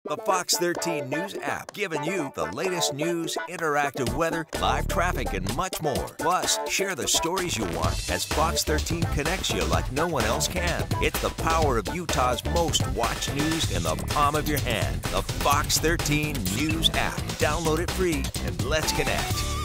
The Fox 13 News app, giving you the latest news, interactive weather, live traffic, and much more. Plus, share the stories you want as Fox 13 connects you like no one else can. It's the power of Utah's most watched news in the palm of your hand. The Fox 13 News app. Download it free and let's connect.